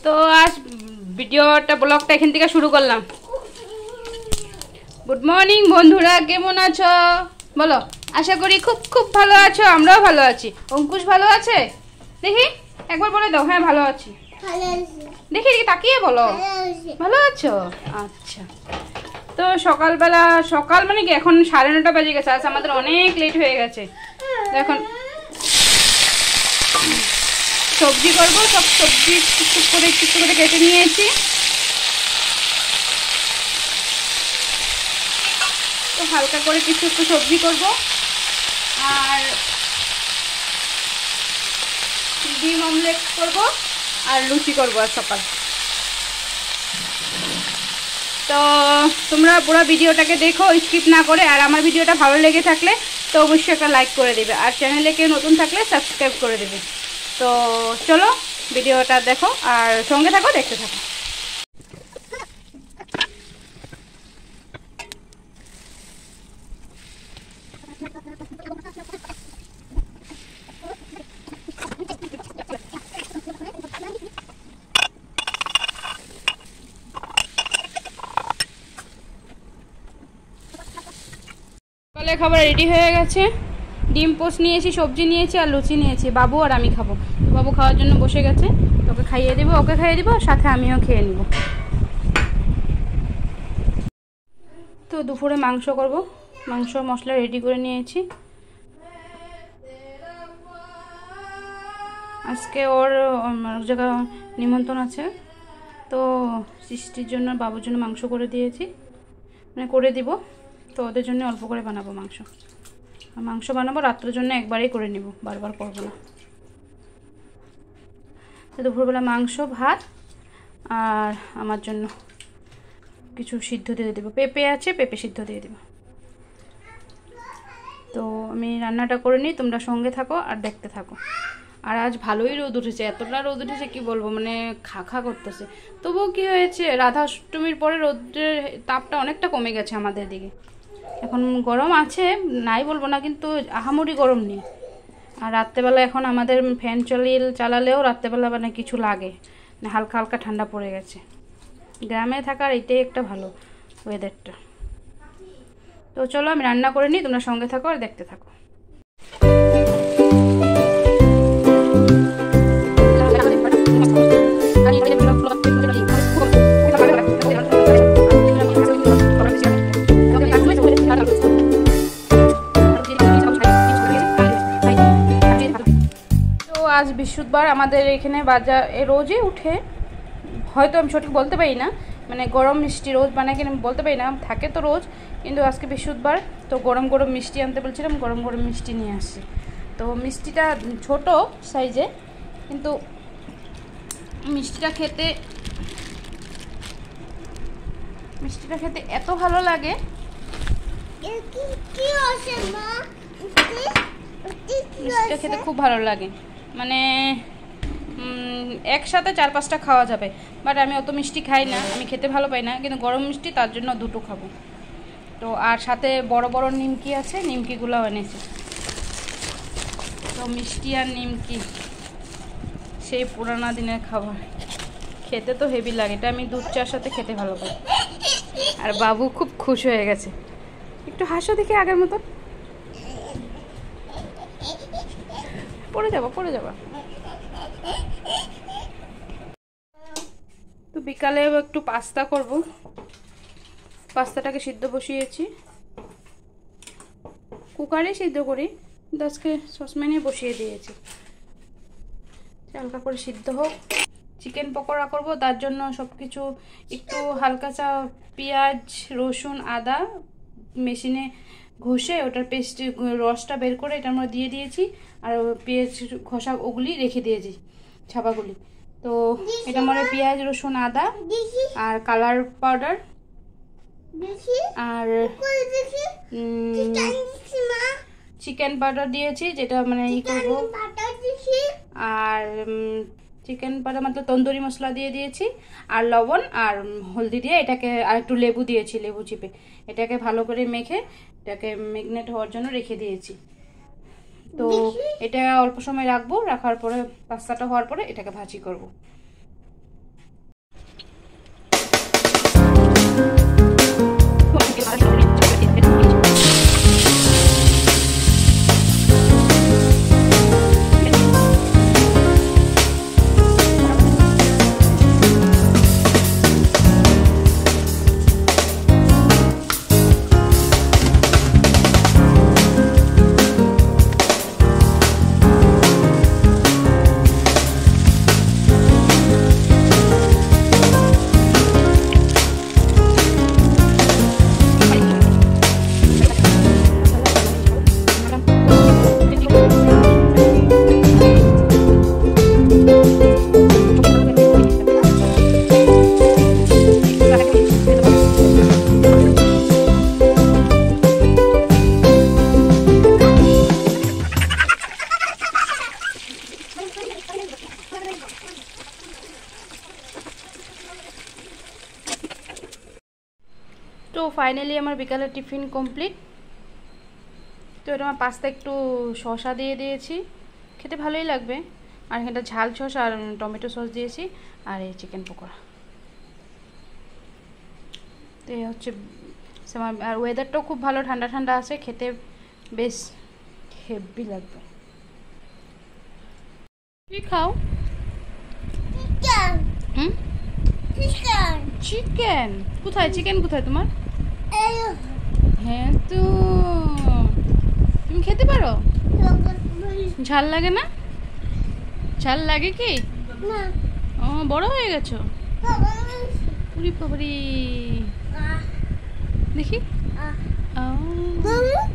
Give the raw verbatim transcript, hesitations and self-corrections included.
তো আজ ভিডিওটা ব্লগটা এখান থেকে শুরু করলাম। গুড মর্নিং বন্ধুরা, কেমন আছো বলো? আশা করি খুব খুব ভালো আছো, আমরাও ভালো আছি। অঙ্কুশ ভালো আছে? দেখি একবার বলে দাও। হ্যাঁ ভালো আছি। দেখি দেখি তাকিয়ে বলো ভালো আছো। আচ্ছা, তো সকালবেলা সকাল মানে কি এখন সাড়ে নটা বাজে গেছে। আজ আমাদের অনেক লেট হয়ে গেছে। তো এখন সবজি করবো, সব সবজি টুকটুক করে একটু করে কেটে নিয়েছি। তো হালকা করে কিছু একটু সবজি করবো আর ডিম অমলেট করবো আর লুচি করবো আর সকাল। তো তোমরা পুরো ভিডিওটাকে দেখো স্কিপ না করে। আর আমার ভিডিওটা ভালো লেগে থাকলে তো অবশ্যই একটা লাইক করে দেবে, আর চ্যানেলে কেউ নতুন থাকলে সাবস্ক্রাইব করে দেবে। তো চলো ভিডিওটা দেখো আর সঙ্গে থাকো, দেখতে থাকো। সকালে খাবার রেডি হয়ে গেছে। ডিম পোস্ট নিয়েছি, সবজি নিয়েছি আর লুচি নিয়েছি। বাবু আর আমি খাবো। বাবু খাওয়ার জন্য বসে গেছে, ওকে খাইয়ে দেবো, ওকে খাইয়ে দেবো, সাথে আমিও খেয়ে নিব। তো দুপুরে মাংস করব। মাংস মশলা রেডি করে নিয়েছি। আজকে ওর জায়গা নিমন্ত্রণ আছে, তো সৃষ্টির জন্য বাবুর জন্য মাংস করে দিয়েছি, মানে করে দিব। তো ওদের জন্য অল্প করে বানাবো মাংস। আর মাংস বানাবো রাত্রের জন্য, একবারেই করে নিব, বারবার করবো না। তো দুপুরবেলা মাংস, ভাত আর আমার জন্য কিছু সিদ্ধ দিয়ে দেবো। পেঁপে আছে, পেঁপে সিদ্ধ দিয়ে দেবো। তো আমি রান্নাটা করে নিই, তোমরা সঙ্গে থাকো আর দেখতে থাকো। আর আজ ভালোই রোদ উঠেছে, এতটা রোদ উঠেছে কি বলবো, মানে খা খা করতেছে। তবুও কি হয়েছে, রাধা অষ্টমীর পরে রোদের তাপটা অনেকটা কমে গেছে আমাদের দিকে। এখন গরম আছে, নাই বলবো না, কিন্তু আহামরি গরম নেই। আর রাত্রেবেলা এখন আমাদের ফ্যান চালিয়ে চালালেও রাত্রেবেলা মানে কিছু লাগে না, হালকা হালকা ঠান্ডা পড়ে গেছে। গ্রামে থাকার এটাই একটা ভালো ওয়েদারটা। তো চলো আমি রান্না করে নিই, তোমরা সঙ্গে থাকো আর দেখতে থাকো। আজ বৃহস্পতিবার, আমাদের এখানে বাজার রোজই উঠে, হয়তো আমি সঠিক বলতে পারি না, মানে গরম মিষ্টি রোজ বানায় কিনা বলতে পারি না, থাকে তো রোজ, কিন্তু আজকে বৃহস্পতিবার তো গরম গরম মিষ্টি আনতে বলছিলাম, গরম গরম মিষ্টি নিয়ে আসছি। তো মিষ্টিটা ছোট সাইজে, কিন্তু মিষ্টিটা খেতে মিষ্টিটা খেতে এত ভালো লাগে। মিষ্টিটা খেতে খুব ভালো লাগে, মানে একসাথে চার পাঁচটা খাওয়া যাবে। বাট আমি অত মিষ্টি খাই না, আমি খেতে ভালো পাই না, কিন্তু গরম মিষ্টি তার জন্য দুটো খাবো। তো আর সাথে বড় বড় নিমকি আছে, নিমকিগুলো এনেছি। তো মিষ্টি আর নিমকি সেই পুরানো দিনের খাবার, খেতে তো হেভি লাগে। এটা আমি দুধ চার সাথে খেতে ভালো পাই। আর বাবু খুব খুশি হয়ে গেছে। একটু হাসো দেখে আগের মতো। পড়ে যাবো পড়ে যাবো তো বিকালে একটু পাস্তা করব। পাস্তাটাকে সিদ্ধ বসিয়েছি, কুকারে সিদ্ধ করি, কিন্তু আজকে সসপ্যানে বসিয়ে দিয়েছি, হালকা করে সিদ্ধ হোক। চিকেন পকোড়া করব, তার জন্য সব কিছু একটু হালকা চা পেঁয়াজ রসুন আদা মেশিনে ঘষে ওটার পেস্ট রসটা বের করে এটার মধ্যে দিয়ে দিয়েছি, আর পেঁয়াজ ঘষা ওগুলি রেখে দিয়েছি ছাপাগুলি। তো এটার মধ্যে পেঁয়াজ রসুন আদা আর কালার পাউডার আর চিকেন পাউডার দিয়েছি, যেটা মানে ই করবো, আর চিকেন পাউডার মতলব তন্দুরি মশলা দিয়ে দিয়েছি, আর লবণ আর হলদি দিয়ে এটাকে, আর একটু লেবু দিয়েছি, লেবু চিপে এটাকে ভালো করে মেখে এটাকে ম্যাগনেট হওয়ার জন্য রেখে দিয়েছি। তো এটা অল্প সময় রাখবো, রাখার পরে পাস্তাটা হওয়ার পরে এটাকে ভাজি করব। ফাইনালি আমার বিকালের টিফিন কমপ্লিট। তো এটা আমার পাস্তা একটু শসা দিয়ে দিয়েছি, খেতে ভালোই লাগবে। আর এখানটা ঝাল সস আর টমেটো সস দিয়েছি, আর এই চিকেন পকোড়া। তো এই হচ্ছে আমার, আর ওয়েদারটাও খুব ভালো, ঠান্ডা ঠান্ডা আছে, খেতে বেশ হেভি লাগবে। কি খাও? হুম, চিকেন কোথায়? চিকেন কোথায় তোমার? হ্যাঁ তো তুমি খেতে পারো? ঝাল লাগে না? ঝাল লাগে কি? ও বড় হয়ে গেছো? পুরি পুরি দেখি।